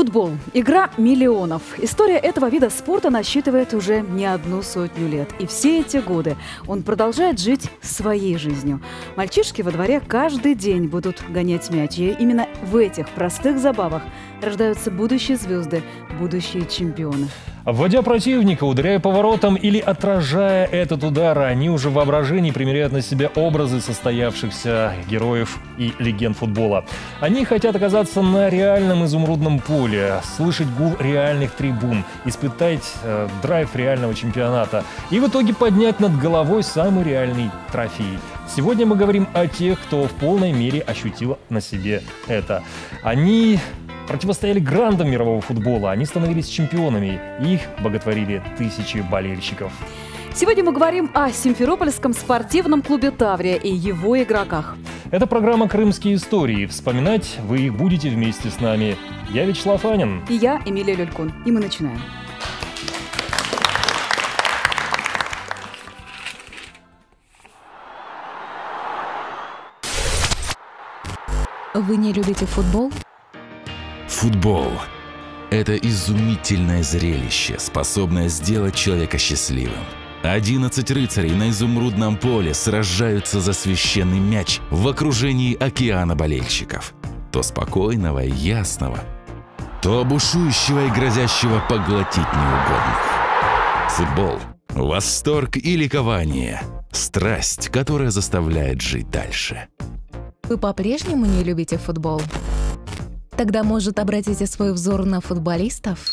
Футбол – игра миллионов. История этого вида спорта насчитывает уже не 100 лет. И все эти годы он продолжает жить своей жизнью. Мальчишки во дворе каждый день будут гонять мяч. И именно в этих простых забавах рождаются будущие звезды, будущие чемпионы. Обводя противника, ударяя поворотом или отражая этот удар, они уже в воображении примеряют на себя образы состоявшихся героев и легенд футбола. Они хотят оказаться на реальном изумрудном поле, слышать гул реальных трибун, испытать драйв реального чемпионата и в итоге поднять над головой самый реальный трофей. Сегодня мы говорим о тех, кто в полной мере ощутил на себе это. Они противостояли грандам мирового футбола, они становились чемпионами, их боготворили тысячи болельщиков. Сегодня мы говорим о Симферопольском спортивном клубе «Таврия» и его игроках. Это программа «Крымские истории». Вспоминать вы их будете вместе с нами. Я Вячеслав Анин. И я, Эмилия Люлькун. И мы начинаем. Вы не любите футбол? Футбол – это изумительное зрелище, способное сделать человека счастливым. 11 рыцарей на изумрудном поле сражаются за священный мяч в окружении океана болельщиков. То спокойного и ясного, то бушующего и грозящего поглотить неугодных. Футбол – восторг и ликование, страсть, которая заставляет жить дальше. Вы по-прежнему не любите футбол? Тогда, может, обратите свой взор на футболистов?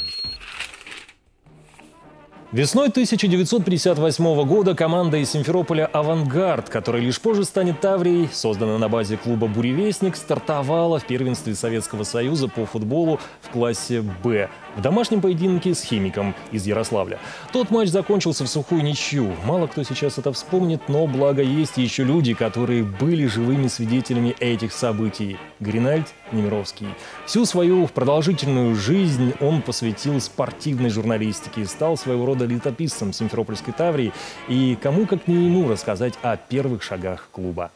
Весной 1958 года команда из Симферополя «Авангард», которая лишь позже станет «Таврией», созданная на базе клуба «Буревестник», стартовала в первенстве Советского Союза по футболу в классе «Б» в домашнем поединке с «Химиком» из Ярославля. Тот матч закончился в сухую ничью. Мало кто сейчас это вспомнит, но благо есть еще люди, которые были живыми свидетелями этих событий. Горинальд Немировский. Всю свою продолжительную жизнь он посвятил спортивной журналистике и стал своего рода летописцем Симферопольской «Таврии». И кому как не ему рассказать о первых шагах клуба.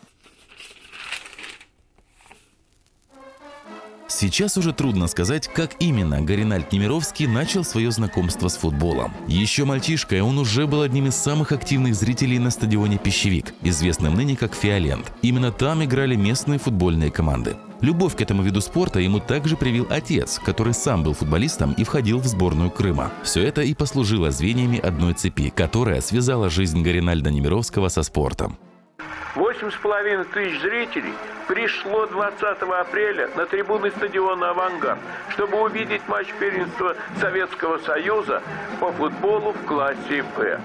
Сейчас уже трудно сказать, как именно Горинальд Немировский начал свое знакомство с футболом. Еще мальчишкой он уже был одним из самых активных зрителей на стадионе «Пищевик», известном ныне как «Фиолент». Именно там играли местные футбольные команды. Любовь к этому виду спорта ему также привил отец, который сам был футболистом и входил в сборную Крыма. Все это и послужило звеньями одной цепи, которая связала жизнь Горинальда Немировского со спортом. 8,5 тысяч зрителей пришло 20 апреля на трибуны стадиона «Авангард», чтобы увидеть матч первенства Советского Союза по футболу в классе «Б».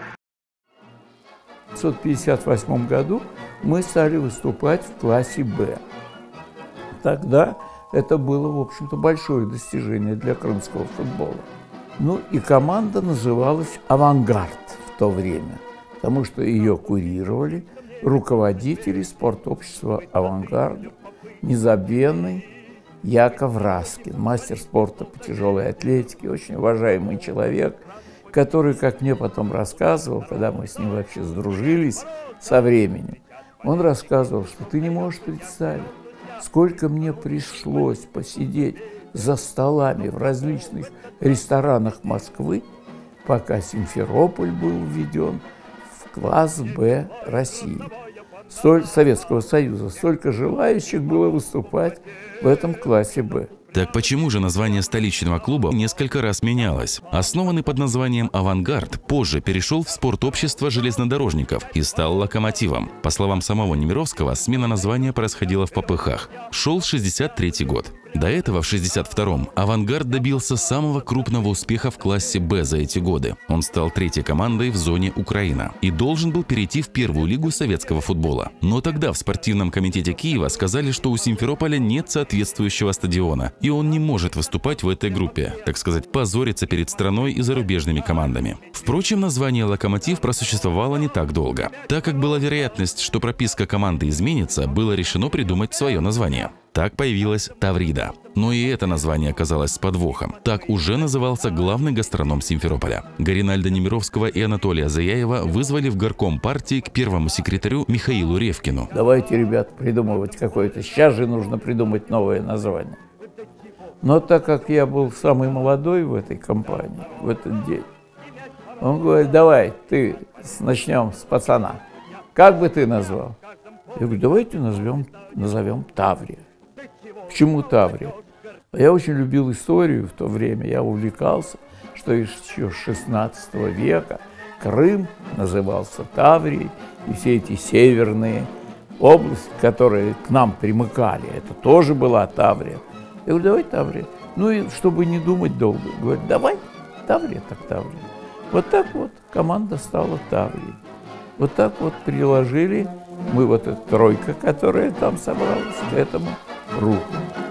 В 1958 году мы стали выступать в классе «Б». Тогда это было, в общем-то, большое достижение для крымского футбола. Ну и команда называлась «Авангард» в то время, потому что ее курировали руководители спортобщества «Авангарда», незабвенный Яков Раскин, мастер спорта по тяжелой атлетике, очень уважаемый человек, который, как мне потом рассказывал, когда мы с ним вообще сдружились со временем, он рассказывал, что ты не можешь представить, сколько мне пришлось посидеть за столами в различных ресторанах Москвы, пока Симферополь был введен в класс «Б» России. Советского Союза. Столько желающих было выступать в этом классе «Б». Так почему же название столичного клуба несколько раз менялось? Основанный под названием «Авангард», позже перешел в спортобщество железнодорожников и стал «Локомотивом». По словам самого Немировского, смена названия происходила в попыхах. Шел 63-й год. До этого, в 62-м, «Авангард» добился самого крупного успеха в классе «Б» за эти годы. Он стал третьей командой в зоне Украина и должен был перейти в первую лигу советского футбола. Но тогда в спортивном комитете Киева сказали, что у Симферополя нет соответствующего стадиона, и он не может выступать в этой группе, так сказать, позориться перед страной и зарубежными командами. Впрочем, название «Локомотив» просуществовало не так долго. Так как была вероятность, что прописка команды изменится, было решено придумать свое название. Так появилась «Таврида». Но и это название оказалось с подвохом. Так уже назывался главный гастроном Симферополя. Горинальда Немировского и Анатолия Заяева вызвали в горком партии к первому секретарю Михаилу Ревкину. Давайте, ребят, придумывать какое-то. Сейчас же нужно придумать новое название. Но так как я был самый молодой в этой компании в этот день, он говорит: давай, начнем с пацана. Как бы ты назвал? Я говорю: давайте назовем Таврия. Почему Таврия? Я очень любил историю в то время, я увлекался, что еще с 16 века Крым назывался Таврией, и все эти северные области, которые к нам примыкали, это тоже была Таврия. Я говорю: давай Таврия. Ну и чтобы не думать долго, говорит: давай, Таврия так Таврия. Вот так вот команда стала Таврией. Вот так вот приложили мы, вот эта тройка, которая там собралась, к этому руку.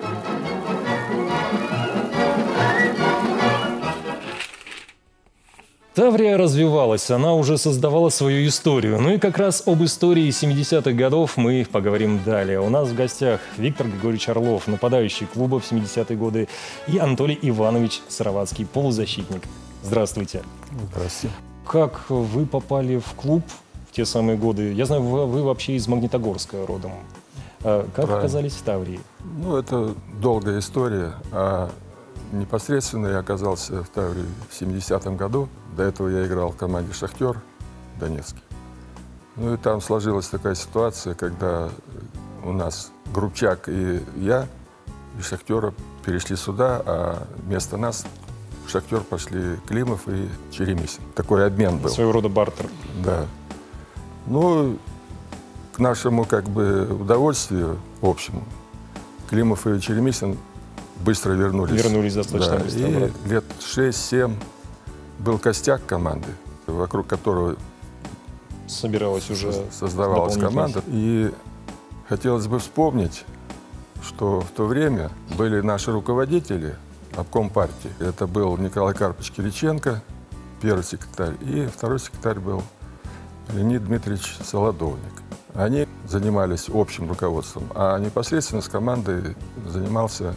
Таврия развивалась, она уже создавала свою историю. Ну и как раз об истории 70-х годов мы поговорим далее. У нас в гостях Виктор Григорьевич Орлов, нападающий клуба в 70-е годы, и Анатолий Иванович Сыроватский, полузащитник. Здравствуйте. Здравствуйте. Как вы попали в клуб в те самые годы? Я знаю, вы вообще из Магнитогорска родом. Как Правильно. оказались в Таврии? Ну, это долгая история. А непосредственно я оказался в Таврии в 70-м году. До этого я играл в команде «Шахтер» в Донецке. Ну и там сложилась такая ситуация, когда у нас Грубчак и я из «Шахтера» перешли сюда, а вместо нас в «Шахтер» пошли Климов и Черемисин. Такой обмен был. Своего рода бартер. Да. Ну, к нашему как бы удовольствию общему, Климов и Черемисин быстро вернулись. Вернулись достаточно Да, быстро. и лет 6-7 был костяк команды, вокруг которого Собиралась уже создавалась команда. И хотелось бы вспомнить, что в то время были наши руководители обком партии. Это был Николай Карпович Кириченко, первый секретарь, и второй секретарь был Леонид Дмитриевич Солодовник. Они занимались общим руководством, а непосредственно с командой занимался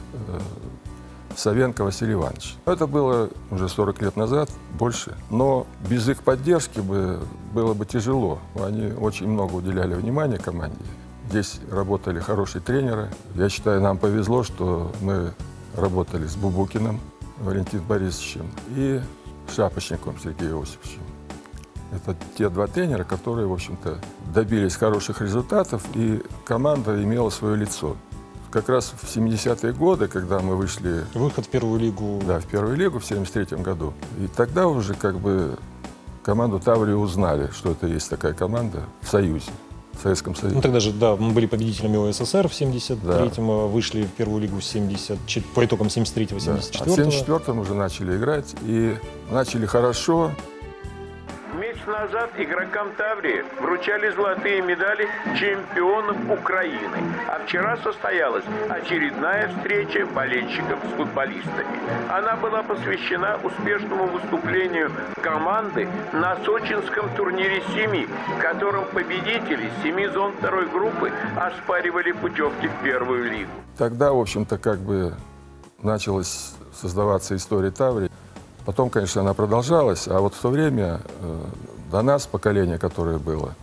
Савенко Василий Иванович. Это было уже 40 лет назад, больше, но без их поддержки было бы тяжело. Они очень много уделяли внимания команде. Здесь работали хорошие тренеры. Я считаю, нам повезло, что мы работали с Бубукиным Валентином Борисовичем и Шапочником Сергеем Иосифовичем. Это те два тренера, которые, в общем-то, добились хороших результатов, и команда имела свое лицо. Как раз в 70-е годы, когда мы вышли... Выход в первую лигу. Да, в первую лигу в 73-м году. И тогда уже как бы команду Таврии узнали, что это есть такая команда в Союзе, в Советском Союзе. Ну тогда же, да, мы были победителями ОССР в 73-м, вышли в первую лигу по итогам 73-го, 74-го. Да. А в 74-м уже начали играть, и начали хорошо. Месяц назад игрокам Таврии вручали золотые медали чемпионов Украины. А вчера состоялась очередная встреча болельщиков с футболистами. Она была посвящена успешному выступлению команды на сочинском турнире «Семи», в котором победители 7 зон второй группы оспаривали путевки в первую лигу. Тогда, в общем-то, как бы началась создаваться история Таврии. Потом, конечно, она продолжалась, а вот в то время до нас, поколение, которое было,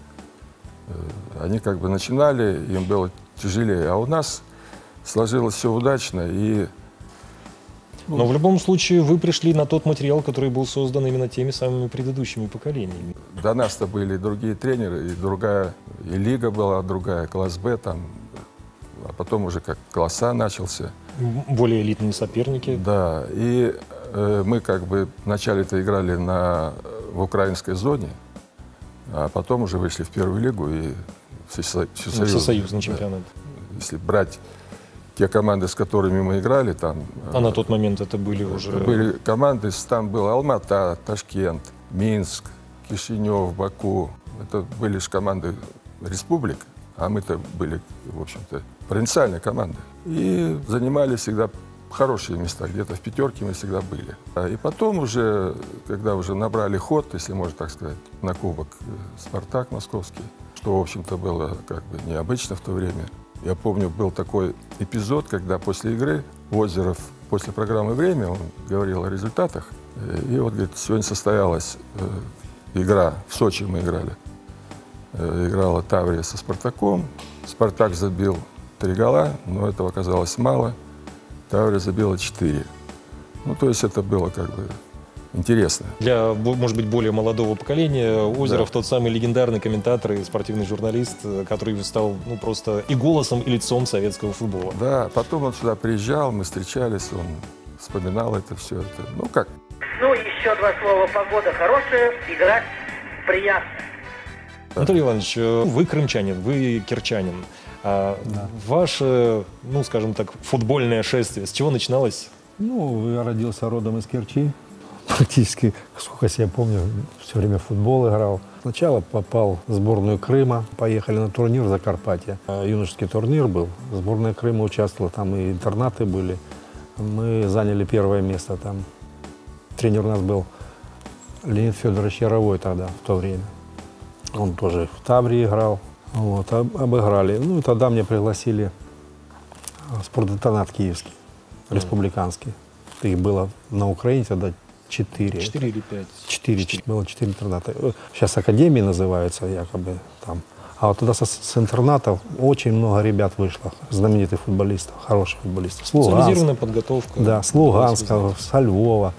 они как бы начинали, им было тяжелее, а у нас сложилось все удачно. И, Но в любом случае вы пришли на тот материал, который был создан именно теми самыми предыдущими поколениями. до нас-то были другие тренеры, и другая, и лига была другая, класс Б там, а потом уже как класс А начался. Более элитные соперники. Да, и мы как бы вначале-то играли в украинской зоне, а потом уже вышли в первую лигу и всесоюзный чемпионат. Если брать те команды, с которыми мы играли, там... А на тот момент это были уже... Были команды, там был Алмата, Ташкент, Минск, Кишинев, Баку. Это были же команды республик, а мы-то были, в общем-то, провинциальные команды. И занимали всегда хорошие места, где-то в пятерке мы всегда были. И потом уже, когда уже набрали ход, если можно так сказать, на кубок «Спартак» московский, что, в общем-то, было как бы необычно в то время. Я помню, был такой эпизод, когда после игры Озеров, после программы «Время», он говорил о результатах. И вот, говорит, сегодня состоялась игра, в Сочи мы играли. Играла Таврия со «Спартаком». «Спартак» забил 3 гола, но этого оказалось мало. Таврия забила 4. Ну, то есть это было как бы интересно. Для, может быть, более молодого поколения Озеров тот самый легендарный комментатор и спортивный журналист, который стал просто и голосом, и лицом советского футбола. Да, потом он сюда приезжал, мы встречались, он вспоминал это все. Ну, как? Ну, еще два слова. Погода хорошая, играть приятно. Анатолий Иванович, вы крымчанин, вы кирчанин. Ваше, скажем так, футбольное шествие, с чего начиналось? Я родился родом из Керчи. Практически, сколько себя помню, все время в футбол играл. Сначала попал в сборную Крыма, поехали на турнир в Закарпатье. Юношеский турнир был, сборная Крыма участвовала, там и интернаты были. Мы заняли первое место там. Тренер у нас был Леонид Федорович Яровой тогда, в то время. Он тоже в Таврии играл, обыграли. И тогда меня пригласили в спортинтернат киевский, республиканский. Их было на Украине тогда 4. 4 или 5? 4. Было 4 интерната. Сейчас академии называются якобы там. А вот туда с интернатов очень много ребят вышло, знаменитых футболистов, хороших футболистов. Специализированная подготовка. Да, с Луганска, со Львова.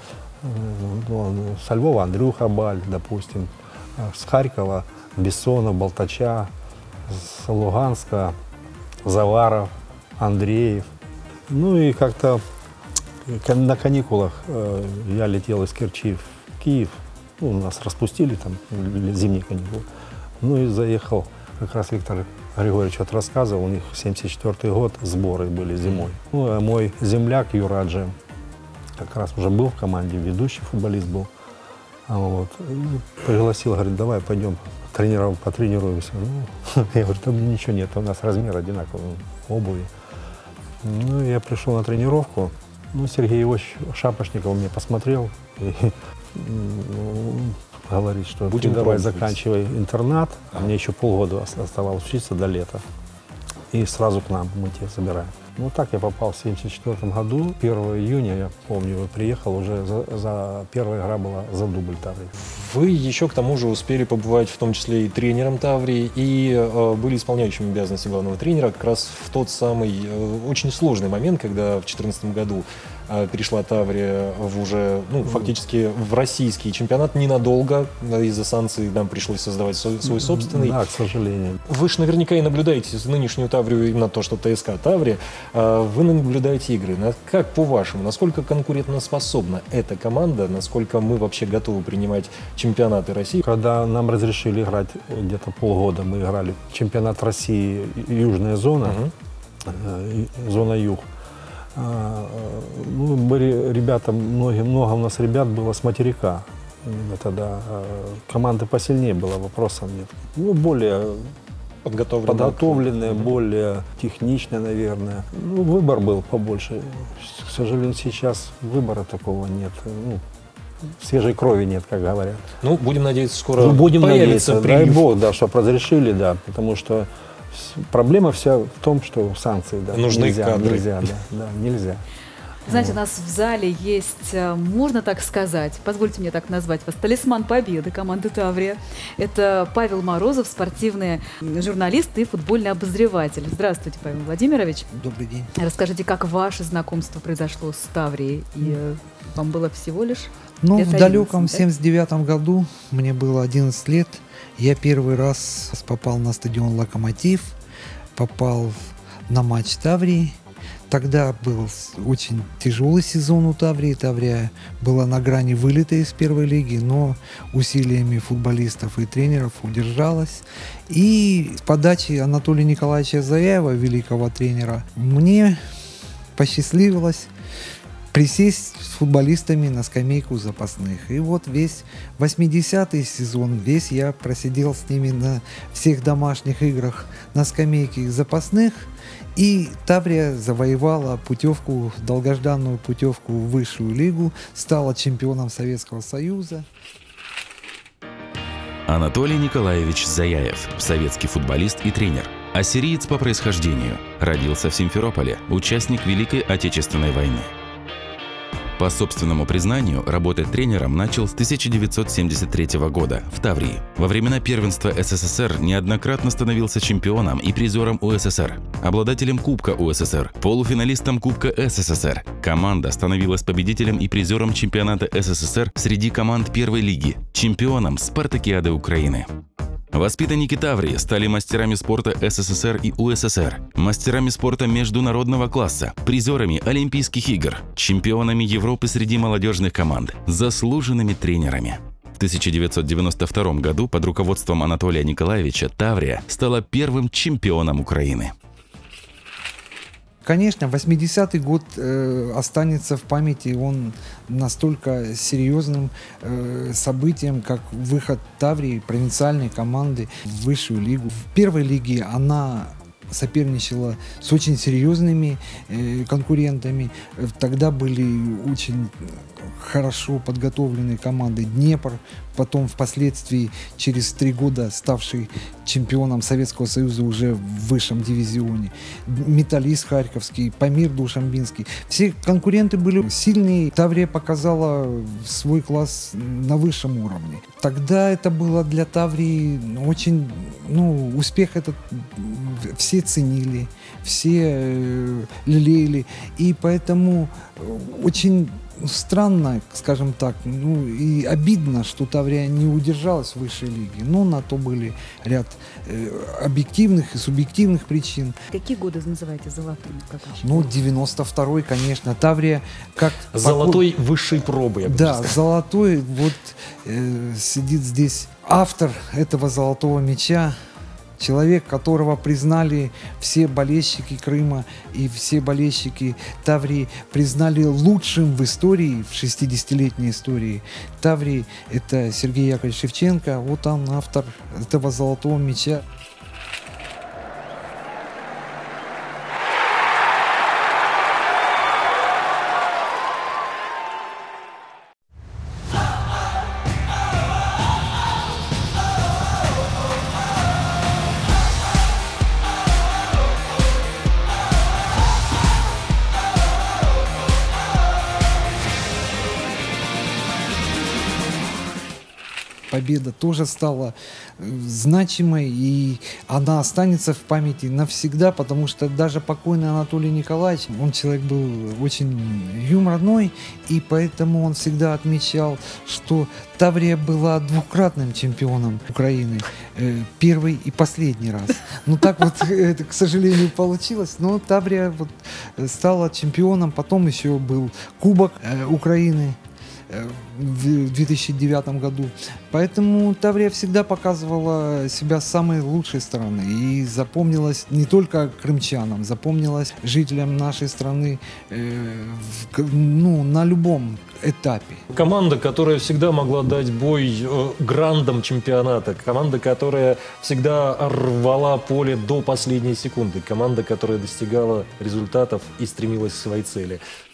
Со Львова Андрюха Баль, допустим. С Харькова Бессонов, Болтача. С Луганска Заваров, Андреев. И как-то на каникулах я летел из Керчи в Киев. Нас распустили там, зимние каникулы. И заехал, как раз Виктор Григорьевич рассказывал, у них 1974 год, сборы были зимой. А мой земляк Юраджи как раз уже был в команде, ведущий футболист был. Пригласил, говорит, давай пойдем потренируемся. Я говорю, там ничего нет, у нас размер одинаковый, обуви. Я пришел на тренировку. Сергей Иванович Шапошников мне посмотрел и говорит, что ты давай заканчивай интернат, а мне еще полгода оставалось учиться до лета, и сразу к нам мы тебя забираем. Так я попал в 1974 году. 1 июня, я помню, приехал, уже первая игра была за дубль Таврии. Вы еще к тому же успели побывать в том числе и тренером Таврии, и были исполняющими обязанности главного тренера как раз в тот самый очень сложный момент, когда в 2014 году перешла Таврия в уже, фактически в российский чемпионат ненадолго. Из-за санкций нам пришлось создавать свой собственный. Да, к сожалению. Вы же наверняка и наблюдаете нынешнюю Таврию, именно то, что ТСК Таврия. Вы наблюдаете игры. Как по-вашему, насколько конкурентоспособна эта команда, насколько мы вообще готовы принимать чемпионаты России? Когда нам разрешили играть где-то полгода, мы играли чемпионат России, южная зона, зона юг. Были ребята, много у нас ребят было с материка. Тогда команды посильнее было, вопросов нет. Более подготовленные, более техничные, наверное. Выбор был побольше. К сожалению, сейчас выбора такого нет. Свежей крови нет, как говорят. Будем надеяться, скоро появится прилив. Дай Бог, чтобы разрешили, можно что проблема вся в том, что санкции, нужны кадры. Нельзя. Знаете, у нас в зале есть, можно так сказать, позвольте мне так назвать вас, талисман победы команды «Таврия». Это Павел Морозов, спортивный журналист и футбольный обозреватель. Здравствуйте, Павел Владимирович. Добрый день. Расскажите, как ваше знакомство произошло с «Таврией? И вам было всего лишь в далеком 79-м году, мне было 11 лет, я первый раз попал на стадион «Локомотив», попал на матч «Таврии». Тогда был очень тяжелый сезон у Таврии. Таврия была на грани вылета из первой лиги, но усилиями футболистов и тренеров удержалась. И с подачи Анатолия Николаевича Заяева, великого тренера, мне посчастливилось присесть с футболистами на скамейку запасных. И весь 80-й сезон, весь я просидел с ними на всех домашних играх на скамейке запасных. И Таврия завоевала долгожданную путевку в высшую лигу, стала чемпионом Советского Союза. Анатолий Николаевич Заяев, советский футболист и тренер. Ассириец по происхождению. Родился в Симферополе, участник Великой Отечественной войны. По собственному признанию, работать тренером начал с 1973 года в Таврии. Во времена первенства СССР неоднократно становился чемпионом и призером УССР. обладателем Кубка УССР, полуфиналистом Кубка СССР. Команда становилась победителем и призером чемпионата СССР среди команд первой лиги, чемпионом Спартакиады Украины. Воспитанники Таврии стали мастерами спорта СССР и УССР, мастерами спорта международного класса, призерами Олимпийских игр, чемпионами Европы среди молодежных команд, заслуженными тренерами. В 1992 году под руководством Анатолия Николаевича Таврия стала первым чемпионом Украины. Конечно, 80-й год останется в памяти, он настолько серьезным событием, как выход Таврии, провинциальной команды, в высшую лигу. В первой лиге она соперничала с очень серьезными конкурентами. Тогда были очень хорошо подготовленные команды Днепр, потом впоследствии через 3 года ставший чемпионом Советского Союза уже в высшем дивизионе, Металлист Харьковский, Памир Душанбинский. Все конкуренты были сильные. Таврия показала свой класс на высшем уровне. Тогда это было для Таврии очень, успех этот все ценили, все лелеяли, и поэтому очень странно, скажем так, и обидно, что Таврия не удержалась в высшей лиге. Но на то были ряд объективных и субъективных причин. Какие годы называете золотыми? 92-й, конечно. Таврия как... Золотой высшей пробы, я бы сказал. Да, золотой. Сидит здесь автор этого золотого мяча. Человек, которого признали все болельщики Крыма и все болельщики Таврии, признали лучшим в истории, в 60-летней истории Таврии. Это Сергей Яковлевич Шевченко. Вот он, автор этого золотого мяча. Победа тоже стала значимой, и она останется в памяти навсегда, потому что даже покойный Анатолий Николаевич, он человек был очень юморной, и поэтому он всегда отмечал, что Таврия была двукратным чемпионом Украины, первый и последний раз. Так это, к сожалению, получилось, но Таврия стала чемпионом, потом еще был Кубок Украины в 2009 году. Поэтому Таврия всегда показывала себя с самой лучшей стороны. И запомнилась не только крымчанам, запомнилась жителям нашей страны на любом этапе. Команда, которая всегда могла дать бой грандам чемпионата. Команда, которая всегда рвала поле до последней секунды. Команда, которая достигала результатов и стремилась к своей цели.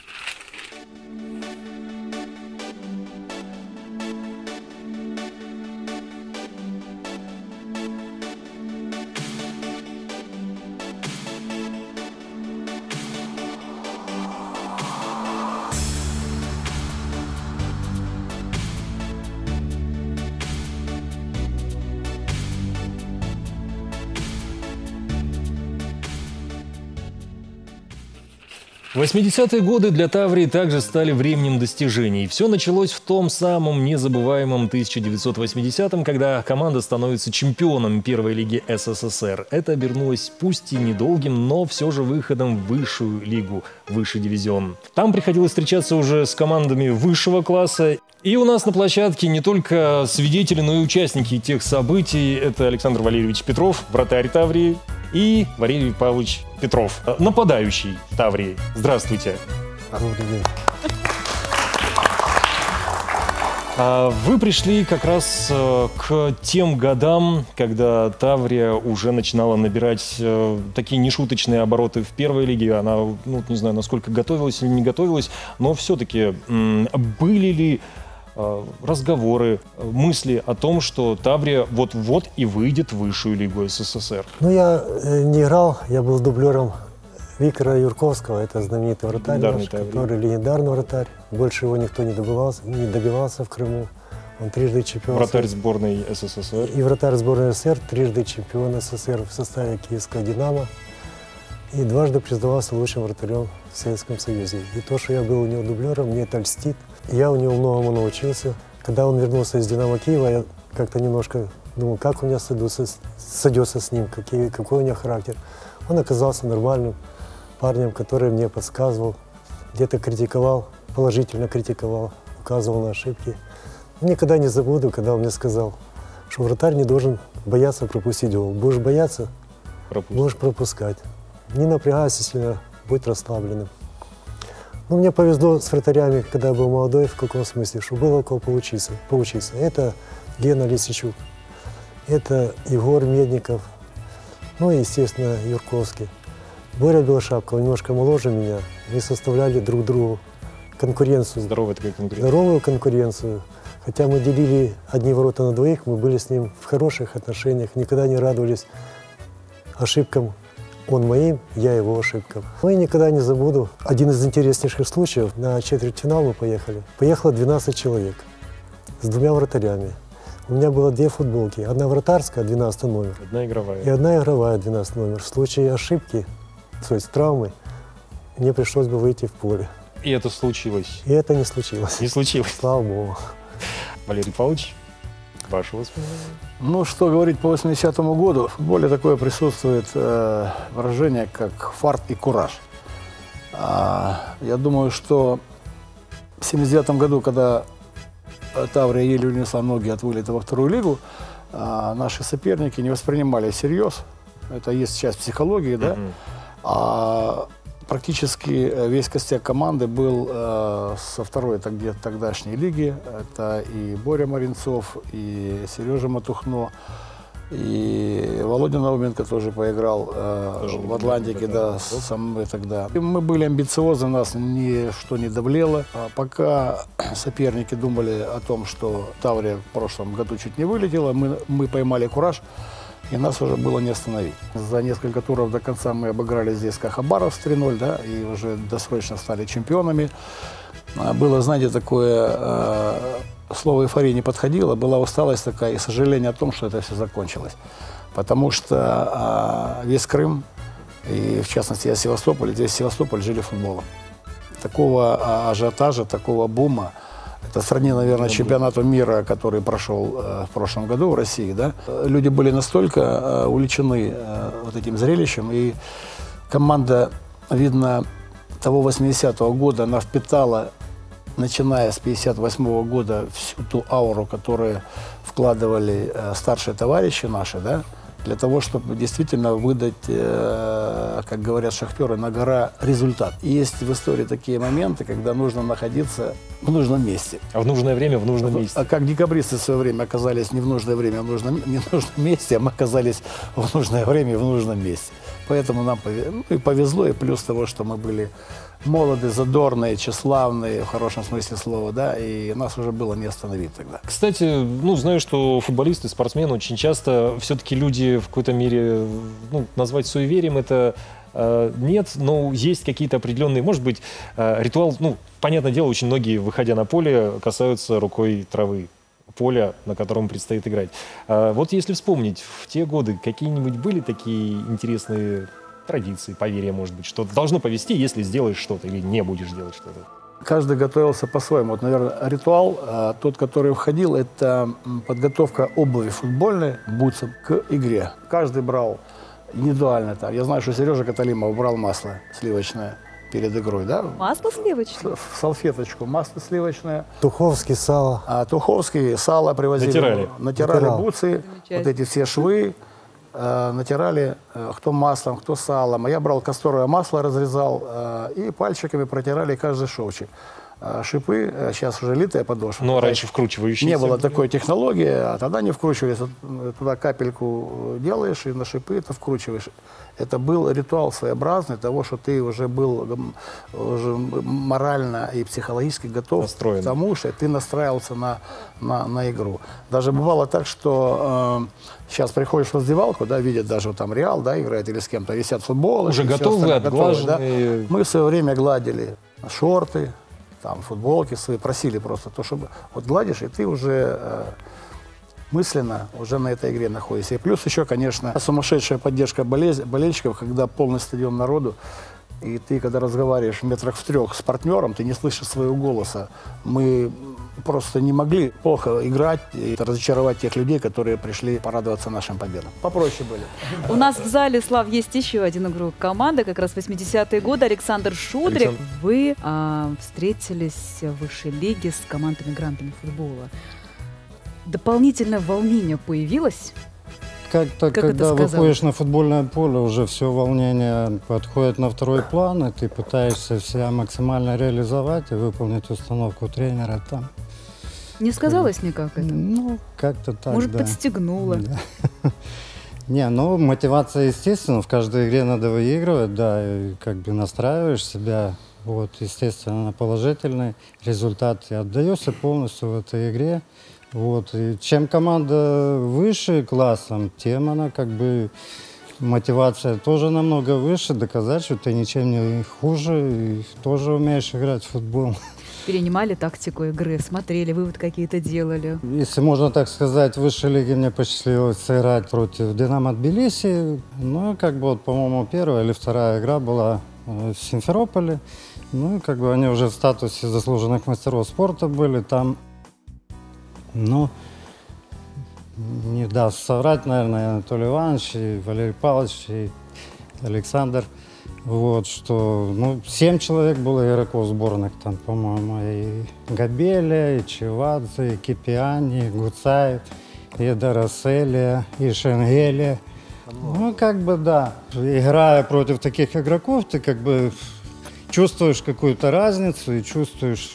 В 80-е годы для Таврии также стали временем достижений. Все началось в том самом незабываемом 1980-м, когда команда становится чемпионом первой лиги СССР. Это обернулось пусть и недолгим, но все же выходом в высшую лигу, высший дивизион. Там приходилось встречаться уже с командами высшего класса. И у нас на площадке не только свидетели, но и участники тех событий. Это Александр Валерьевич Петров, вратарь Таврии, и Валерий Павлович Петров, нападающий Таврии. Здравствуйте. Добрый день. Вы пришли как раз к тем годам, когда Таврия уже начинала набирать такие нешуточные обороты в первой лиге. Она, не знаю, насколько готовилась или не готовилась, но все-таки были ли разговоры, мысли о том, что Таврия вот-вот и выйдет в высшую лигу СССР? Я не играл, я был дублером Виктора Юрковского, это знаменитый вратарь, который легендарный вратарь. Больше его никто не добивался в Крыму. Он трижды чемпион. Вратарь сборной СССР. И вратарь сборной СССР, трижды чемпион СССР в составе киевского «Динамо». и дважды признавался лучшим вратарем в Советском Союзе. И то, что я был у него дублером, мне это льстит. Я у него многому научился. Когда он вернулся из «Динамо» Киева, я как-то немножко думал, как у меня сойдется с ним, какой у него характер. Он оказался нормальным парнем, который мне подсказывал, где-то критиковал, положительно критиковал, указывал на ошибки. Никогда не забуду, когда он мне сказал, что вратарь не должен бояться пропустить гол. Будешь бояться, можешь пропускать. Не напрягайся сильно, будь расслабленным. Ну, мне повезло с вратарями, когда я был молодой, в каком смысле, что было у кого поучиться. Это Гена Лисичук, это Егор Медников, ну и, естественно, Юрковский. Боря Белошапков, немножко моложе меня, мы составляли друг другу конкуренцию. Здоровая такая конкуренция. Здоровую конкуренцию. Хотя мы делили одни ворота на двоих, мы были с ним в хороших отношениях, никогда не радовались ошибкам. Он моим, я его ошибкам. Ну и никогда не забуду один из интереснейших случаев. На четвертьфинал мы поехали. Поехало 12 человек с 2 вратарями. У меня было 2 футболки. Одна вратарская, 12 номер. Одна игровая. И одна игровая, 12 номер. В случае ошибки, то есть травмы, мне пришлось бы выйти в поле. И это случилось? И это не случилось. Не случилось? Слава Богу. Валерий Павлович, ваши воспоминания? Ну, что говорить по 80-му году, в футболе такое присутствует выражение, как фарт и кураж. Я думаю, что в 79-м году, когда Таврия еле унесла ноги от вылета во 2-ю лигу, наши соперники не воспринимали всерьез. Это есть часть психологии, да? А практически весь костяк команды был со 2-й тогдашней лиги. Это и Боря Маринцов, и Сережа Матухно, и Володя Науменко тоже поиграл в Атлантике, да, со мной тогда. И мы были амбициозны, нас ничто не давлело. Пока соперники думали о том, что Таврия в прошлом году чуть не вылетела, мы поймали кураж, и нас уже было не остановить. За несколько туров до конца мы обыграли здесь Хабаровск 3-0, да, и уже досрочно стали чемпионами. Было, знаете, такое слово эйфория не подходило, была усталость такая и сожаление о том, что это все закончилось. Потому что весь Крым, и в частности я Севастополь, здесь Севастополь жили футболом. Такого ажиотажа, такого бума, это сродни, наверное, чемпионату мира, который прошел в прошлом году в России, да. Люди были настолько увлечены вот этим зрелищем, и команда, видно, того 80-го года, она впитала, начиная с 58-го года, всю ту ауру, которую вкладывали старшие товарищи наши, да, для того, чтобы действительно выдать, как говорят шахтеры, на гора результат. И есть в истории такие моменты, когда нужно находиться в нужном месте. А в нужное время в нужном месте. А как декабристы в свое время оказались не в нужное время, а в нужном месте, а мы оказались в нужное время и в нужном месте. Поэтому нам повезло, и плюс того, что мы были молоды, задорные, тщеславные, в хорошем смысле слова, да, и нас уже было не остановить тогда. Кстати, ну, знаю, что футболисты, спортсмены очень часто все-таки люди в какой-то мере, ну, назвать суеверием это нет, но есть какие-то определенные, может быть, ритуал, ну, понятное дело, очень многие, выходя на поле, касаются рукой травы, поля, на котором предстоит играть. Вот если вспомнить, в те годы какие-нибудь были такие интересные традиции, поверья, может быть, что должно повести, если сделаешь что-то или не будешь делать что-то? Каждый готовился по-своему. Вот, наверное, ритуал, тот, который входил, это подготовка обуви футбольной, бутсов к игре. Каждый брал индивидуально. Я знаю, что Сережа Каталимов брал масло сливочное перед игрой, да? Масло сливочное? В салфеточку масло сливочное. Туховский сало. Туховский сало привозили. Натирали бутсы, вот эти все швы. Натирали кто маслом, кто салом. А я брал касторовое масло, разрезал и пальчиками протирали каждый шовчик. Шипы, сейчас уже литая подошва. Ну, а раньше вкручивающиеся. Не было такой технологии, а тогда не вкручивались. Туда капельку делаешь и на шипы это вкручиваешь. Это был ритуал своеобразный того, что ты уже был морально и психологически готов к тому, что ты настраивался на игру. Даже бывало так, что сейчас приходишь в раздевалку, да, видят даже вот там Реал, да, играет или с кем-то, висят футболы. Уже готовые, отглаженные. Да? Мы в свое время гладили шорты, там, футболки свои, просили просто то, чтобы вот гладишь, и ты уже мысленно уже на этой игре находишься. И плюс еще, конечно, сумасшедшая поддержка болельщиков, когда полный стадион народу, и ты, когда разговариваешь метрах в 3 с партнером, ты не слышишь своего голоса. Мы просто не могли плохо играть и разочаровать тех людей, которые пришли порадоваться нашим победам. Попроще были. У нас в зале, Слав, есть еще один игрок команды, как раз 80-е годы, Александр Шудрик. Вы встретились в высшей лиге с командами-грантами футбола. Дополнительное волнение появилось? Как-то, когда выходишь на футбольное поле, уже все волнение подходит на второй план, и ты пытаешься себя максимально реализовать и выполнить установку тренера там. Не сказалось никак это? Ну, как-то так, может, да. подстегнуло? Да. Не, ну, мотивация, естественно, в каждой игре надо выигрывать, да, и как бы настраиваешь себя, вот, естественно, на положительный результат, и отдаешься полностью в этой игре. Вот. И чем команда выше классом, тем она как бы мотивация тоже намного выше, доказать, что ты ничем не хуже и тоже умеешь играть в футбол. Перенимали тактику игры, смотрели, вывод какие-то делали. Если можно так сказать, в высшей лиге мне посчастливилось сыграть против «Динамо» Тбилиси. Ну, как бы, вот, по-моему, первая или вторая игра была в Симферополе. Ну, как бы они уже в статусе заслуженных мастеров спорта были там. Ну, не даст соврать, наверное, Анатолий Иванович, и Валерий Павлович, и Александр. Вот, что, ну, 7 человек было игроков сборных там, по-моему, и Габеля, и Чевадзе, и Кипиани, и Гуцаев, и Дороселия, и Шенгеля. Ну, как бы, да, играя против таких игроков, ты как бы чувствуешь какую-то разницу и чувствуешь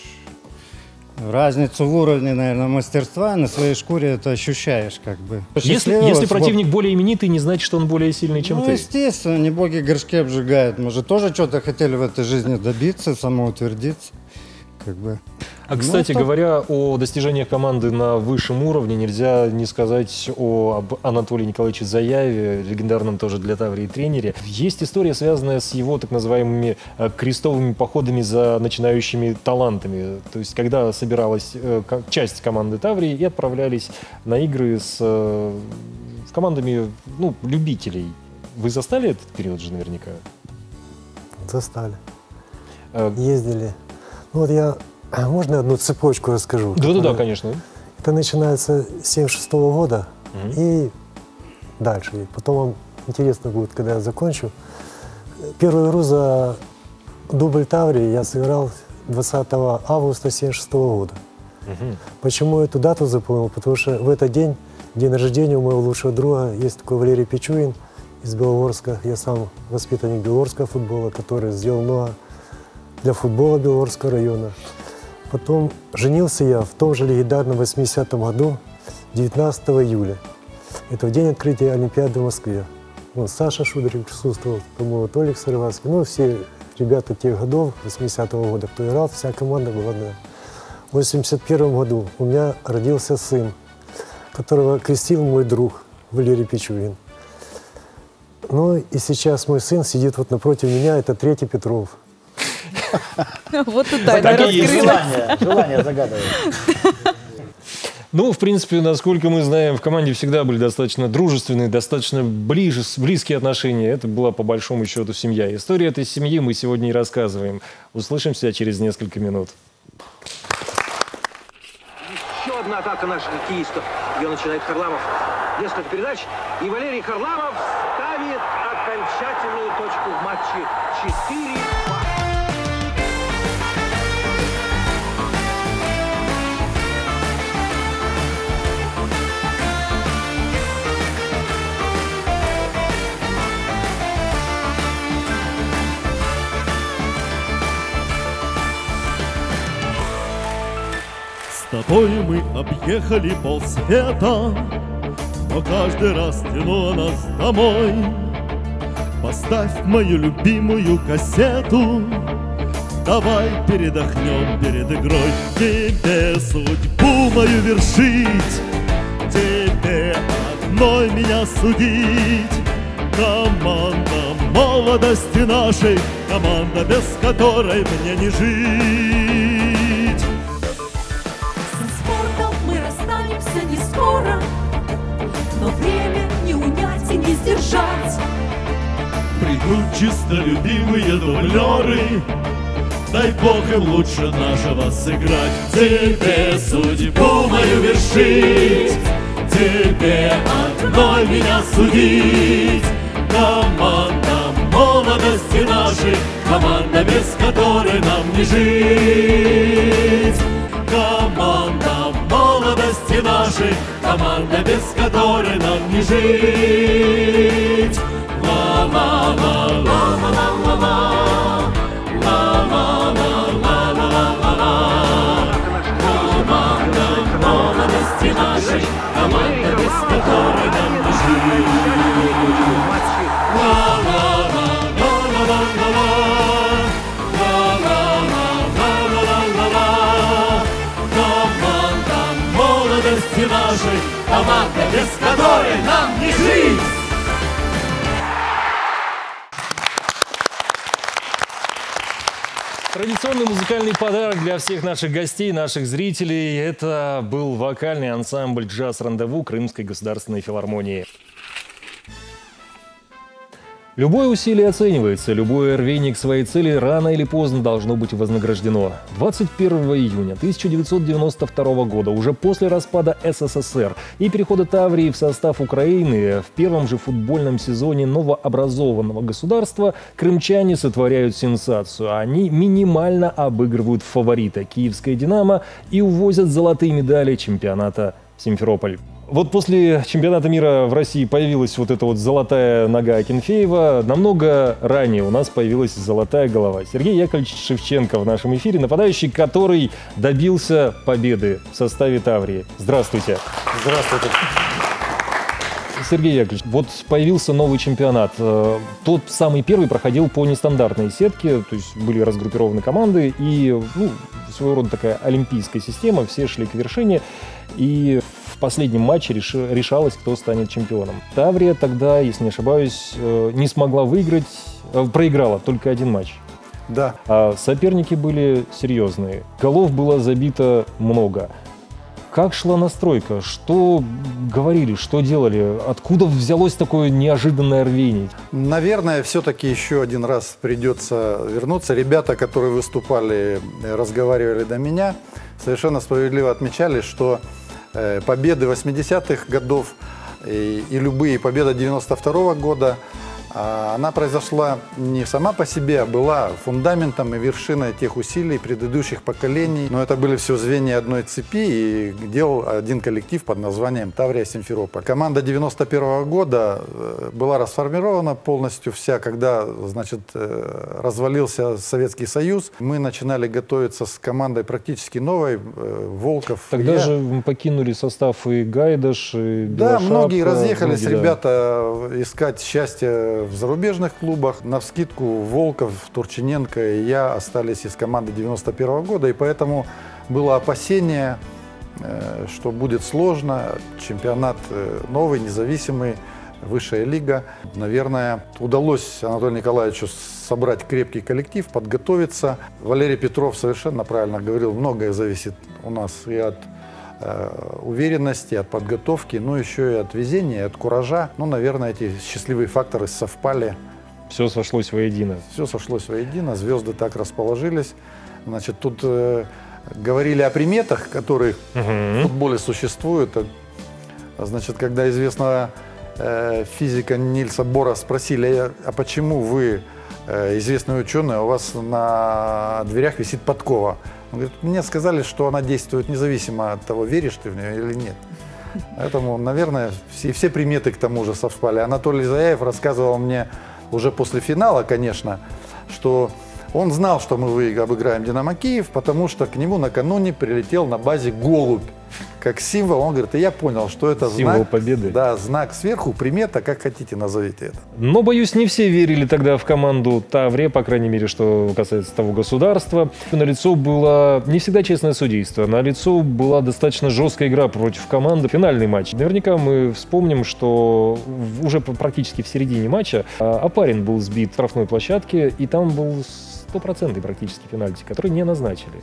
разницу в уровне, наверное, мастерства, на своей шкуре это ощущаешь, как бы. Если противник более именитый, не значит, что он более сильный, чем ты. Ну, естественно, не боги горшки обжигают. Мы же тоже что-то хотели в этой жизни добиться, самоутвердиться, как бы. А, кстати, говоря о достижениях команды на высшем уровне, нельзя не сказать об Анатолии Николаевиче Заяеве, легендарном тоже для Таврии тренере. Есть история, связанная с его так называемыми крестовыми походами за начинающими талантами. То есть, когда собиралась часть команды Таврии и отправлялись на игры с командами, ну, любителей. Вы застали этот период же наверняка? Застали. Ездили. Ну, вот я... Можно одну цепочку расскажу? Да, конечно. Это начинается с 1976 года и дальше. И потом вам интересно будет, когда я закончу. Первую игру за дубль Таврии я сыграл 20 августа 1976 года. Почему эту дату запомнил? Потому что в этот день, день рождения у моего лучшего друга, есть такой Валерий Пичуин из Белогорска. Я сам воспитанник белогорского футбола, который сделал много для футбола Белогорского района. Потом женился я в том же легендарном 80-м году, 19 июля. Это в день открытия Олимпиады в Москве. Вот Саша Шудрик присутствовал, по-моему, Толик Сыровацкий. Ну, все ребята тех годов, 80-го года, кто играл, вся команда была одна. В 81-м году у меня родился сын, которого крестил мой друг Валерий Пичуин. Ну, и сейчас мой сын сидит вот напротив меня, это Третий Петров. Вот и тайна раскрылась. Желание загадывает. Ну, в принципе, насколько мы знаем, в команде всегда были достаточно дружественные, достаточно близкие отношения. Это была, по большому счету, семья. Историю этой семьи мы сегодня и рассказываем. Услышимся через несколько минут. Еще одна атака наших хоккеистов. Ее начинает Харламов. Несколько передач. И Валерий Харламов ставит окончательную точку в матче 4-2. С тобой мы объехали полсвета, но каждый раз тянуло нас домой. Поставь мою любимую кассету, давай передохнем перед игрой. Тебе судьбу мою вершить, тебе одной меня судить. Команда молодости нашей, команда, без которой мне не жить. Со спортом мы расстанемся не скоро. время не унять и не сдержать. Придут чистолюбивые дублеры, дай Бог им лучше нашего сыграть. Тебе судьбу мою вершить, тебе одной меня судить. Команда молодости нашей, команда, без которой нам не жить. Команда молодости нашей, команда, без которой нам не жить. Ла-ла-ла-ла-ла-ла-ла-ла. Команда молодости нашей, команда, без которой нам не жить. Команда молодости нашей, команда, без которой нам не жить. Традиционный музыкальный подарок для всех наших гостей, наших зрителей. Это был вокальный ансамбль «Джаз-рандеву» Крымской государственной филармонии. Любое усилие оценивается, любое рвение к своей цели рано или поздно должно быть вознаграждено. 21 июня 1992 года, уже после распада СССР и перехода Таврии в состав Украины, в первом же футбольном сезоне новообразованного государства крымчане сотворяют сенсацию. Они минимально обыгрывают фаворита «Киевское Динамо» и увозят золотые медали чемпионата Симферополь. Вот после чемпионата мира в России появилась вот эта вот золотая нога Акинфеева. Намного ранее у нас появилась золотая голова. Сергей Яковлевич Шевченко в нашем эфире, нападающий, который добился победы в составе Таврии. Здравствуйте. Здравствуйте. Сергей Яковлевич, вот появился новый чемпионат. Тот самый первый проходил по нестандартной сетке, то есть были разгруппированы команды и своего рода такая олимпийская система, все шли к вершине. И в последнем матче решалось, кто станет чемпионом. Таврия тогда, если не ошибаюсь, не смогла выиграть, проиграла только один матч. Да. А соперники были серьезные. Голов было забито много. Как шла настройка? Что говорили, что делали? Откуда взялось такое неожиданное рвение? Наверное, все-таки еще один раз придется вернуться. Ребята, которые выступали, разговаривали до меня, совершенно справедливо отмечали, что победы 80-х годов и любые победы 92-го года, она произошла не сама по себе, а была фундаментом и вершиной тех усилий предыдущих поколений. Но это были все звенья одной цепи, и делал один коллектив под названием «Таврия Симферополь». Команда 91-го года была расформирована полностью вся, когда, значит, развалился Советский Союз. Мы начинали готовиться с командой практически новой, Волков. Тогда же покинули состав и Гайдаш, и Да, Белошапка, многие разъехались, многие, ребята, искать счастье в зарубежных клубах. Навскидку Волков, Турчиненко и я остались из команды 91-го года, и поэтому было опасение, что будет сложно. Чемпионат новый, независимый, высшая лига. Наверное, удалось Анатолию Николаевичу собрать крепкий коллектив, подготовиться. Валерий Петров совершенно правильно говорил, многое зависит у нас и от уверенности, от подготовки, но еще и от везения, от куража. Ну, наверное, эти счастливые факторы совпали. Все сошлось воедино. Все сошлось воедино, звезды так расположились. Значит, тут говорили о приметах, которые в футболе существуют. Значит, когда известного физика Нильса Бора спросили, а почему вы, известный ученый, у вас на дверях висит подкова? Он говорит, мне сказали, что она действует независимо от того, веришь ты в нее или нет. Поэтому, наверное, все приметы к тому же совпали. Анатолий Заяев рассказывал мне уже после финала, конечно, что он знал, что мы обыграем «Динамо Киев», потому что к нему накануне прилетел на базе голубь. Как символ, он говорит, и я понял, что это символ знак победы. Да, знак сверху, примета, как хотите, назовите это. Но, боюсь, не все верили тогда в команду Таврия, по крайней мере, что касается того государства. Налицо было не всегда честное судейство, налицо была достаточно жесткая игра против команды. Финальный матч. Наверняка мы вспомним, что уже практически в середине матча Опарин был сбит в штрафной площадке, и там был стопроцентный практически пенальти, который не назначили.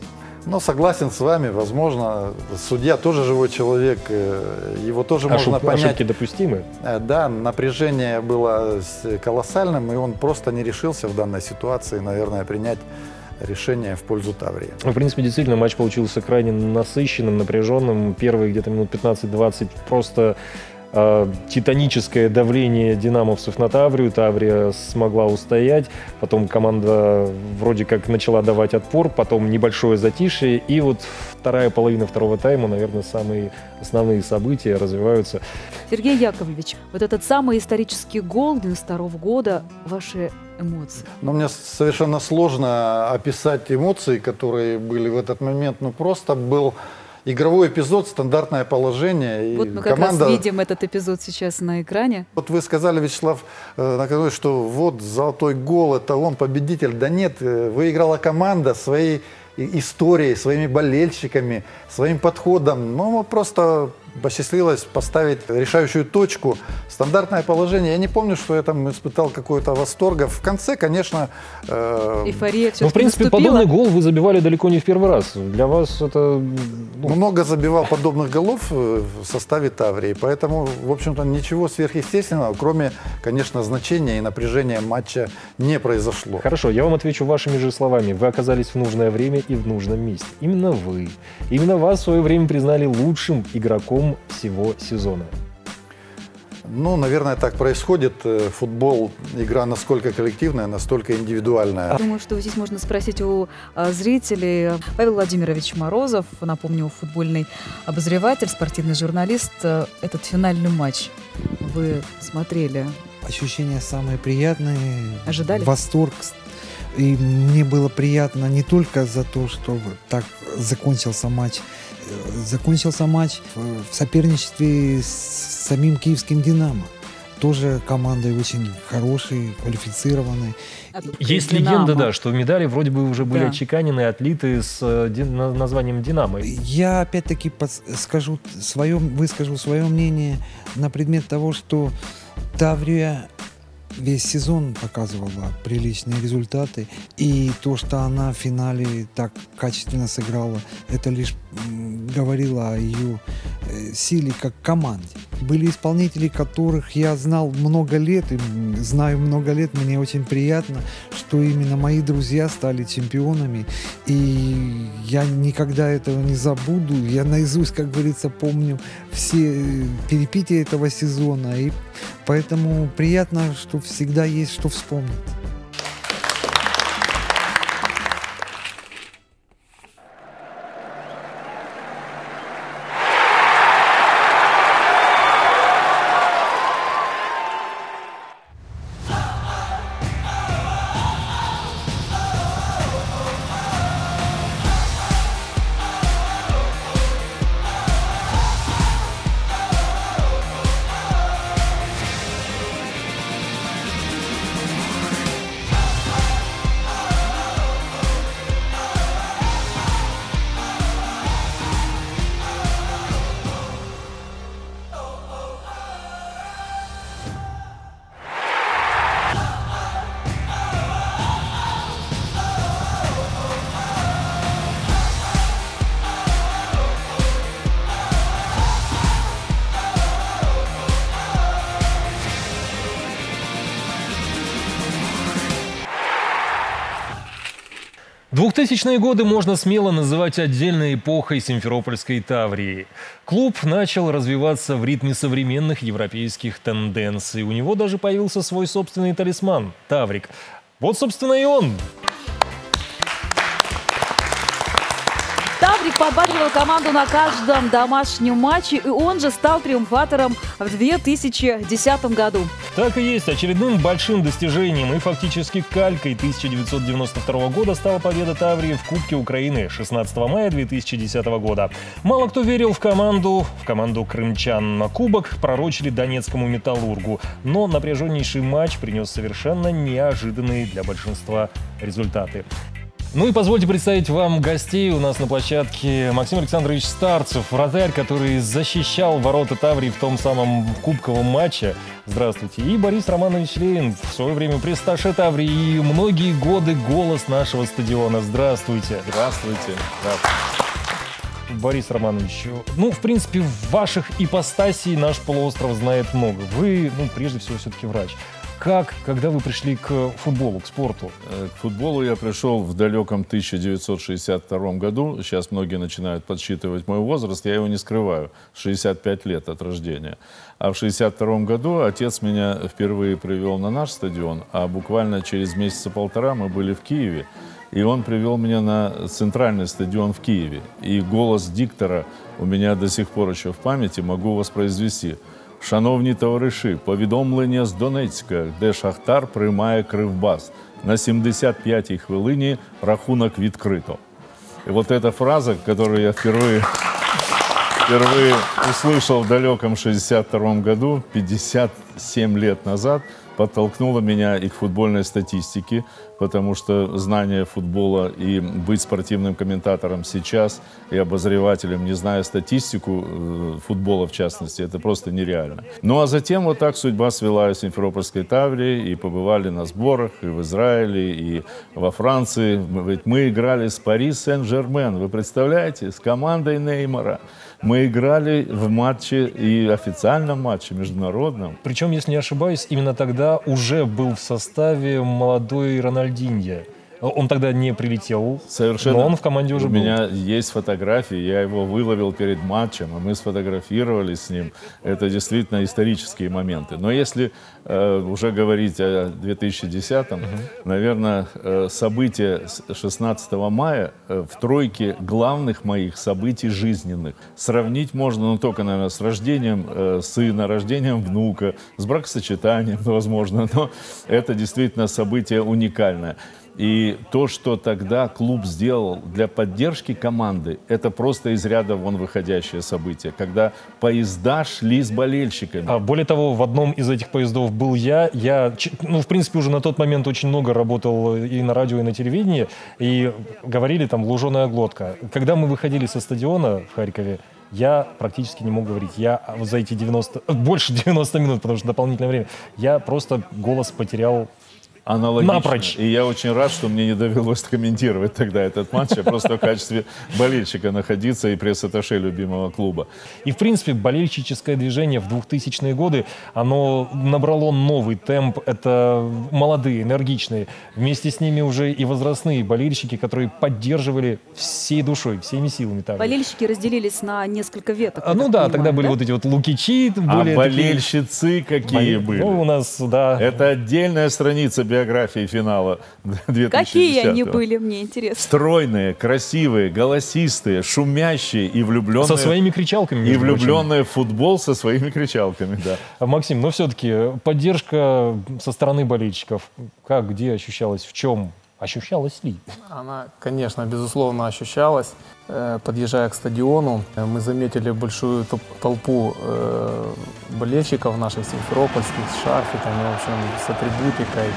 Ну, согласен с вами, возможно, судья тоже живой человек, его тоже можно понять. Ошибки допустимы? Да, напряжение было колоссальным, и он просто не решился в данной ситуации, наверное, принять решение в пользу Таврии. В принципе, действительно, матч получился крайне насыщенным, напряженным. Первые где-то минут 15-20 просто титаническое давление динамовцев на Таврию. Таврия смогла устоять. Потом команда вроде как начала давать отпор. Потом небольшое затишье. И вот вторая половина второго тайма, наверное, самые основные события развиваются. Сергей Яковлевич, вот этот самый исторический гол 92 года, ваши эмоции? Но мне совершенно сложно описать эмоции, которые были в этот момент. Ну, просто был игровой эпизод, стандартное положение. Вот мы как раз видим этот эпизод сейчас на экране. Вот вы сказали, Вячеслав, накануне, что вот золотой гол, это он победитель. Да нет, выиграла команда своей историей, своими болельщиками, своим подходом. Ну, просто посчастливилось поставить решающую точку. Стандартное положение. Я не помню, что я там испытал какой-то восторга. В конце, конечно... Эйфория все-таки в принципе, наступила. подобный гол вы забивали далеко не в первый раз. Для вас это... Много забивал подобных голов в составе Таврии. Поэтому, в общем-то, ничего сверхъестественного, кроме, конечно, значения и напряжения матча, не произошло. Хорошо, я вам отвечу вашими же словами. Вы оказались в нужное время и в нужном месте. Именно вы. Именно вас в свое время признали лучшим игроком всего сезона. Ну, наверное, так происходит. Футбол – игра настолько коллективная, настолько индивидуальная. Думаю, что здесь можно спросить у зрителей. Павел Владимирович Морозов, напомню, футбольный обозреватель, спортивный журналист. Этот финальный матч вы смотрели? Ощущения самые приятные. Ожидали? Восторг. И мне было приятно не только за то, что так закончился матч. Закончился матч в соперничестве с самим киевским «Динамо». Тоже командой очень хорошей, квалифицированной. Есть легенда, да, что медали вроде бы уже были отчеканены, отлиты с названием «Динамо». Я опять-таки выскажу свое мнение на предмет того, что Таврия весь сезон показывала приличные результаты, и то, что она в финале так качественно сыграла, это лишь говорило о ее силе как команде. Были исполнители, которых я знал много лет, и знаю много лет. Мне очень приятно, что именно мои друзья стали чемпионами, и я никогда этого не забуду. Я наизусть, как говорится, помню все перипетии этого сезона, и поэтому приятно, что всегда есть что вспомнить. Двухтысячные годы можно смело называть отдельной эпохой симферопольской Таврии. Клуб начал развиваться в ритме современных европейских тенденций. У него даже появился свой собственный талисман – Таврик. Вот, собственно, и он. Таврик подбадривал команду на каждом домашнем матче, и он же стал триумфатором в 2010 году. Так и есть. Очередным большим достижением и фактически калькой 1992 года стала победа Таврии в Кубке Украины 16 мая 2010 года. Мало кто верил в команду крымчан. На кубок пророчили донецкому «Металлургу». Но напряженнейший матч принес совершенно неожиданные для большинства результаты. Ну и позвольте представить вам гостей. У нас на площадке Максим Александрович Старцев, вратарь, который защищал ворота Таврии в том самом кубковом матче. Здравствуйте. И Борис Романович Лейн, в свое время пресс-атташе Таврии и многие годы голос нашего стадиона. Здравствуйте. Здравствуйте. Борис Романович, ну, в принципе, ваших ипостасей наш полуостров знает много. Вы, ну, прежде всего, все-таки врач. Когда вы пришли к футболу, к спорту? К футболу я пришел в далеком 1962 году. Сейчас многие начинают подсчитывать мой возраст, я его не скрываю. 65 лет от рождения. А в 1962 году отец меня впервые привел на наш стадион, а буквально через месяца полтора мы были в Киеве. И он привел меня на центральный стадион в Киеве. И голос диктора у меня до сих пор еще в памяти, могу воспроизвести. Шановні товариші, повідомлення з Донецька, де Шахтар приймає Кривбас. На 75-й хвилині рахунок відкрито. И вот эта фраза, которую я впервые услышал в далеком 62 году, 57 лет назад, подтолкнуло меня и к футбольной статистике, потому что знание футбола и быть спортивным комментатором сейчас и обозревателем, не зная статистику футбола в частности, это просто нереально. Ну а затем вот так судьба свела с Симферопольской Таврией, и побывали на сборах и в Израиле, и во Франции. Ведь мы играли с Пари Сен-Жермен, вы представляете, с командой Неймара. Мы играли в матче, и официальном матче, международном. Причем, если не ошибаюсь, именно тогда уже был в составе молодой Рональдиньо. Он тогда не прилетел, совершенно, но он в команде уже был. У меня есть фотографии, я его выловил перед матчем, и мы сфотографировались с ним. Это действительно исторические моменты. Но если уже говорить о 2010-м, наверное, события 16 мая в тройке главных моих событий жизненных. Сравнить можно, ну, только, наверное, с рождением сына, рождением внука, с бракосочетанием, возможно, но это действительно событие уникальное. И то, что тогда клуб сделал для поддержки команды, это просто из ряда вон выходящее событие, когда поезда шли с болельщиками. Более того, в одном из этих поездов был я. Ну, в принципе, уже на тот момент очень много работал и на радио, и на телевидении, и говорили там «луженая глотка». Когда мы выходили со стадиона в Харькове, я практически не мог говорить. Я за эти больше 90 минут, потому что дополнительное время, я просто голос потерял. Аналогично. Напрочь. И я очень рад, что мне не довелось комментировать тогда этот матч, а просто в качестве болельщика находиться и пресс-атташе любимого клуба. И, в принципе, болельщическое движение в 2000-е годы, оно набрало новый темп. Это молодые, энергичные. Вместе с ними уже и возрастные болельщики, которые поддерживали всей душой, всеми силами. Болельщики разделились на несколько веток. Ну да, тогда были вот эти вот лукичи. А болельщицы какие были? Ну, у нас, да. Это отдельная страница биографии финала 2010-го. Какие они были, мне интересно. Стройные, красивые, голосистые, шумящие и влюбленные. Со своими кричалками. И влюбленные в футбол со своими кричалками, да. Максим, но все-таки поддержка со стороны болельщиков, как, где ощущалась, в чем? Ощущалась ли? Она, конечно, безусловно ощущалась. Подъезжая к стадиону, мы заметили большую толпу болельщиков наших симферопольских с шарфиками, в общем, с атрибутикой.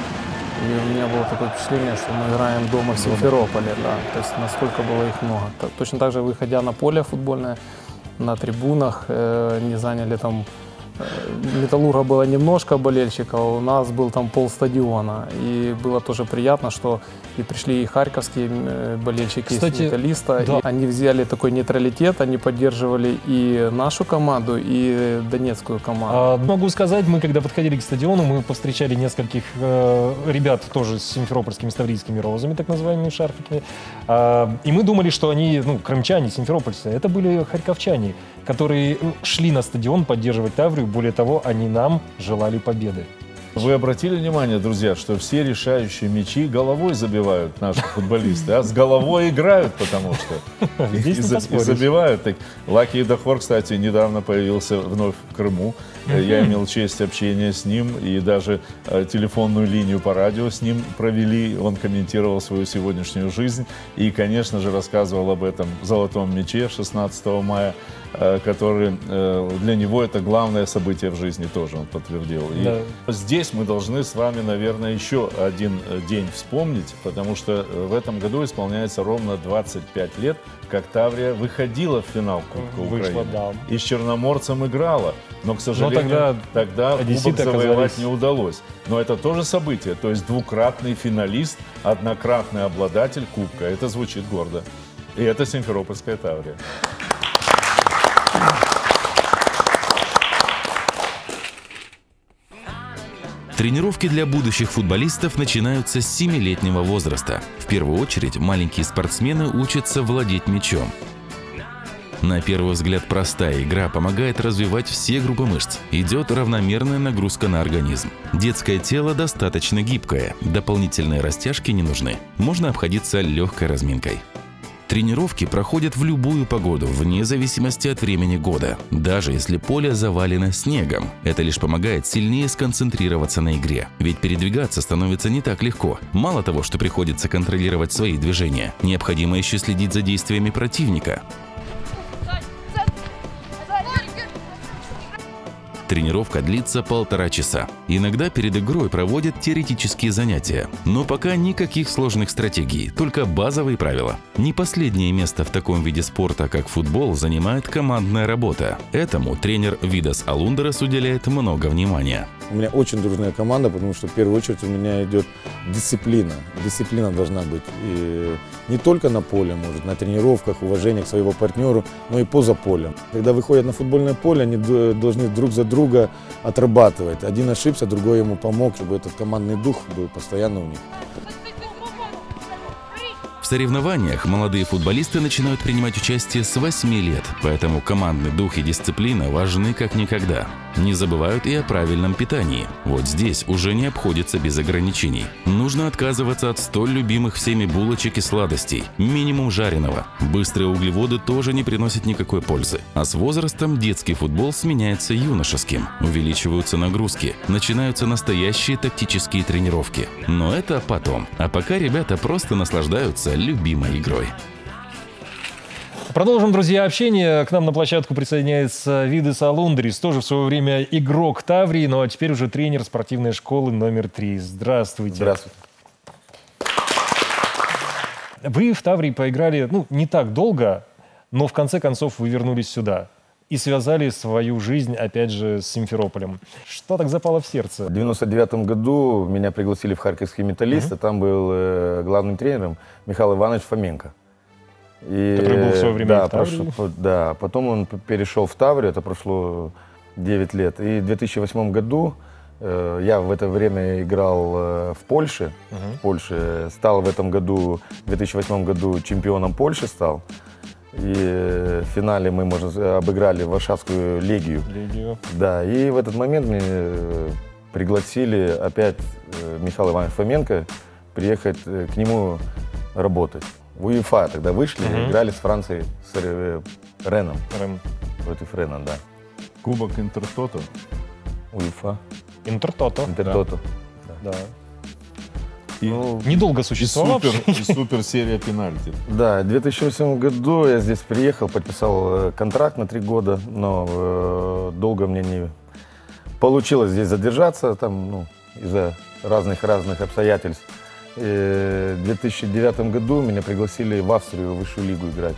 И у меня было такое впечатление, что мы играем дома в Симферополе, да. То есть насколько было их много. Точно так же, выходя на поле футбольное, на трибунах, не заняли там... Металлурга было немножко болельщиков, у нас был там полстадиона. И было тоже приятно, что и пришли и харьковские болельщики, кстати, из Металлиста. Да. И они взяли такой нейтралитет, они поддерживали и нашу команду, и донецкую команду. Могу сказать, мы когда подходили к стадиону, мы повстречали нескольких ребят тоже с симферопольскими ставрийскими розами, так называемыми шарфиками. И мы думали, что они, ну, крымчане, симферопольцы. Это были харьковчане, которые шли на стадион поддерживать Таврию. Более того, они нам желали победы. Вы обратили внимание, друзья, что все решающие мячи головой забивают наши футболисты, а с головой играют, потому что и забивают. Лаки Дахор, кстати, недавно появился вновь в Крыму. Я имел честь общения с ним, и даже телефонную линию по радио с ним провели. Он комментировал свою сегодняшнюю жизнь и, конечно же, рассказывал об этом золотом мяче 16 мая. который для него это главное событие в жизни тоже, он подтвердил. И здесь мы должны с вами, наверное, еще один день вспомнить, потому что в этом году исполняется ровно 25 лет, как Таврия выходила в финал Кубка Украины. Да. И с Черноморцем играла, но, к сожалению, тогда кубок завоевать не удалось. Но это тоже событие, то есть двукратный финалист, однократный обладатель Кубка. Это звучит гордо. И это Симферопольская Таврия. Тренировки для будущих футболистов начинаются с 7-летнего возраста. В первую очередь маленькие спортсмены учатся владеть мячом. На первый взгляд простая игра помогает развивать все группы мышц. Идет равномерная нагрузка на организм. Детское тело достаточно гибкое, дополнительные растяжки не нужны. Можно обходиться легкой разминкой. Тренировки проходят в любую погоду, вне зависимости от времени года, даже если поле завалено снегом. Это лишь помогает сильнее сконцентрироваться на игре, ведь передвигаться становится не так легко. Мало того, что приходится контролировать свои движения, необходимо еще следить за действиями противника. Тренировка длится 1,5 часа. Иногда перед игрой проводят теоретические занятия. Но пока никаких сложных стратегий, только базовые правила. Не последнее место в таком виде спорта, как футбол, занимает командная работа. Этому тренер Видас Алундерас уделяет много внимания. У меня очень дружная команда, потому что в первую очередь у меня идет дисциплина. Дисциплина должна быть. И не только на поле, может, на тренировках, уважение к своему партнеру, но и поза полем. Когда выходят на футбольное поле, они должны друг за друга отрабатывать. Один ошибся, другой ему помог, чтобы этот командный дух был постоянно у них. В соревнованиях молодые футболисты начинают принимать участие с 8 лет, поэтому командный дух и дисциплина важны как никогда. Не забывают и о правильном питании. Вот здесь уже не обходится без ограничений. Нужно отказываться от столь любимых всеми булочек и сладостей. Минимум жареного. Быстрые углеводы тоже не приносят никакой пользы. А с возрастом детский футбол сменяется юношеским. Увеличиваются нагрузки. Начинаются настоящие тактические тренировки. Но это потом. А пока ребята просто наслаждаются любимой игрой. Продолжим, друзья, общение. К нам на площадку присоединяется Видас Алундерас, тоже в свое время игрок Таврии, ну а теперь уже тренер спортивной школы номер 3. Здравствуйте. Здравствуйте. Вы в Таврии поиграли, не так долго, но в конце концов вы вернулись сюда и связали свою жизнь, опять же, с Симферополем. Что так запало в сердце? В 1999 году меня пригласили в Харьковский Металлист, а там был главным тренером Михаил Иванович Фоменко. Который был в свое время в Таврии. Да, потом он перешел в Таврию, это прошло 9 лет. И в 2008 году я в это время играл в Польше. Стал в этом году, в 2008 году чемпионом Польши стал. И в финале мы, обыграли Варшавскую Легию. Да, и в этот момент меня пригласили опять Михаила Ивановича Фоменко приехать к нему работать. В УЕФА тогда вышли, играли с Францией, с Реном. Против Рена, да. Кубок Интертото. УЕФА. Интертото. Да. И недолго существовал. И супер серия пенальти. Да, в 2008 году я здесь приехал, подписал контракт на 3 года, но долго мне не получилось здесь задержаться, там, из-за разных обстоятельств. И в 2009 году меня пригласили в Австрию, в высшую лигу играть.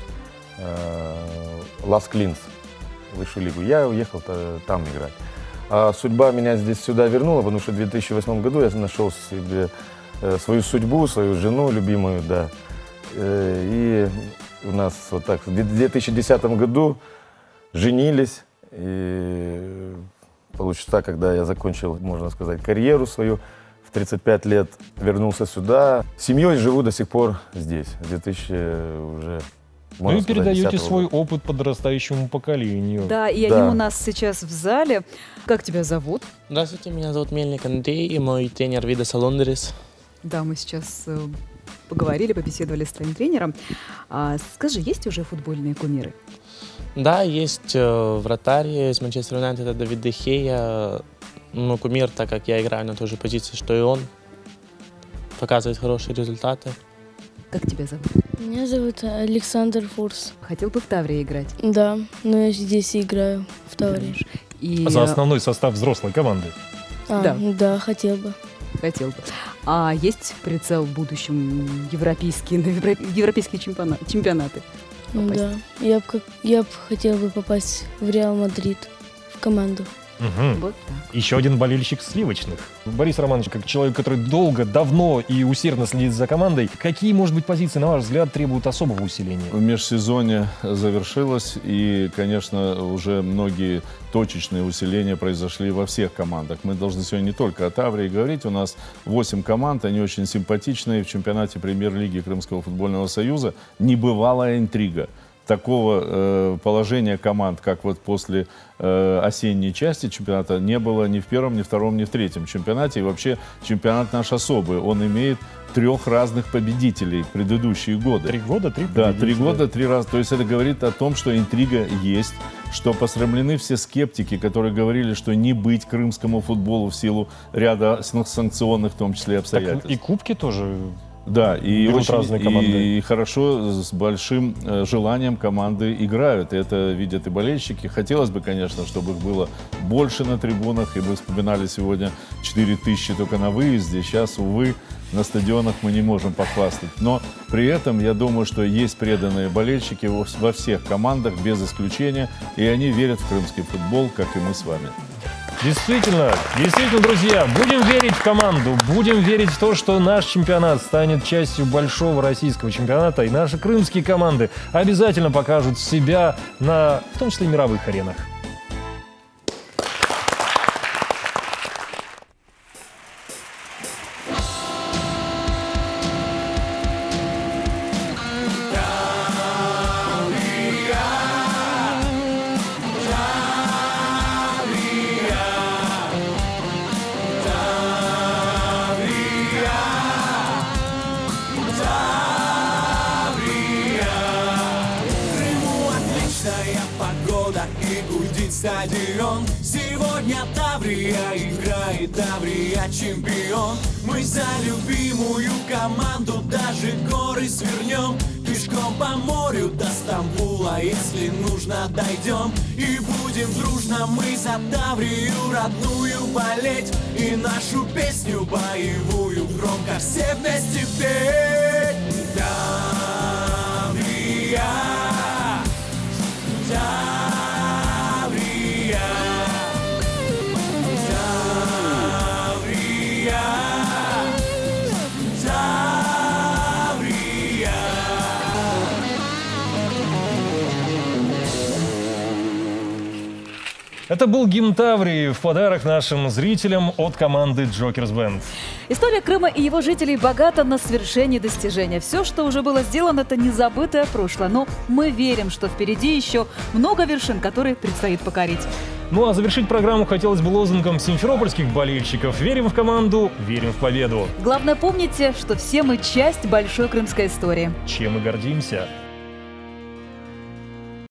Лас Клинс, высшую лигу. Я уехал там играть. А судьба меня здесь сюда вернула, потому что в 2008 году я нашел себе свою судьбу, свою жену любимую, да. И у нас вот так в 2010 году женились. И получилось так, когда я закончил, можно сказать, карьеру свою. 35 лет вернулся сюда. С семьей живу до сих пор здесь. 2000 уже... Ну и передаете свой опыт подрастающему поколению. Да, и они у нас сейчас в зале. Как тебя зовут? Здравствуйте, меня зовут Мельник Андрей, и мой тренер Видас Алундерас. Да, мы сейчас поговорили, побеседовали с твоим тренером. Скажи, есть уже футбольные кумиры? Да, есть вратарь из Манчестер Юнайтед, это Давид де Гея. Ну, кумир, так как я играю на той же позиции, что и он. Показывает хорошие результаты. Как тебя зовут? Меня зовут Александр Фурс. Хотел бы в Таврии играть? Да, но я здесь и играю в Таврии. И... За основной состав взрослой команды? Да, хотел бы. Хотел бы. А есть прицел в будущем европейские чемпионаты? Попасть? Да, я бы хотел бы попасть в Реал Мадрид, в команду. Угу. Вот так. Еще один болельщик сливочных. Борис Романович, как человек, который долго, давно и усердно следит за командой, какие, может быть, позиции, на ваш взгляд, требуют особого усиления? В межсезонье завершилось, и, конечно, уже многие точечные усиления произошли во всех командах. Мы должны сегодня не только о Таврии говорить. У нас 8 команд, они очень симпатичные. В чемпионате премьер-лиги Крымского футбольного союза небывалая интрига. Такого положения команд, как вот после осенней части чемпионата, не было ни в первом, ни в втором, ни в третьем чемпионате. И вообще чемпионат наш особый. Он имеет 3 разных победителей в предыдущие годы. 3 года, 3 Да, победителя. 3 года, 3 раза. То есть это говорит о том, что интрига есть, что посрамлены все скептики, которые говорили, что не быть крымскому футболу в силу ряда санкционных, в том числе, обстоятельств. Так и кубки тоже... Да, и берут очень разные команды. и хорошо, с большим желанием команды играют. И это видят и болельщики. Хотелось бы, конечно, чтобы их было больше на трибунах. И мы вспоминали сегодня 4000 только на выезде. Сейчас, увы, на стадионах мы не можем похвастать. Но при этом, я думаю, что есть преданные болельщики во всех командах, без исключения. И они верят в крымский футбол, как и мы с вами. Действительно, друзья, будем верить в команду, будем верить в то, что наш чемпионат станет частью большого российского чемпионата, и наши крымские команды обязательно покажут себя на, в том числе, мировых аренах. Стадион. Сегодня Таврия играет, Таврия чемпион. Мы за любимую команду даже горы свернем. Пешком по морю до Стамбула, если нужно, дойдем. И будем дружно мы за Таврию родную болеть. И нашу песню боевую громко все вместе петь. Таврия, Это был гимн Таврии в подарок нашим зрителям от команды Джокерс Бенд. История Крыма и его жителей богата на свершения и достижения. Все, что уже было сделано, это незабытое прошлое. Но мы верим, что впереди еще много вершин, которые предстоит покорить. Ну а завершить программу хотелось бы лозунгом симферопольских болельщиков. Верим в команду, верим в победу. Главное, помните, что все мы часть большой крымской истории. Чем мы гордимся.